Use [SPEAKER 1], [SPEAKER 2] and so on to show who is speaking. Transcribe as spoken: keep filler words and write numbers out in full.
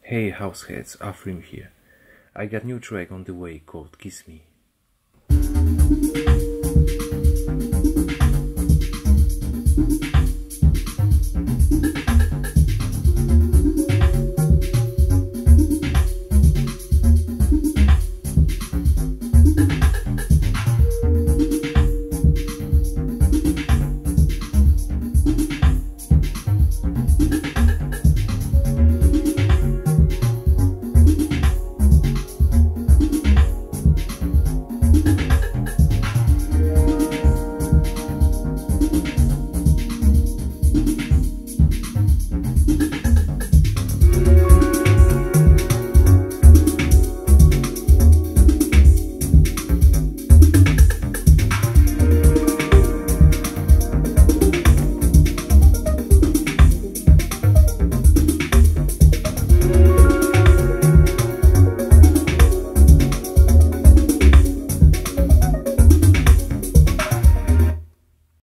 [SPEAKER 1] Hey househeads, Aphreme here. I got new track on the way called Kiss Me.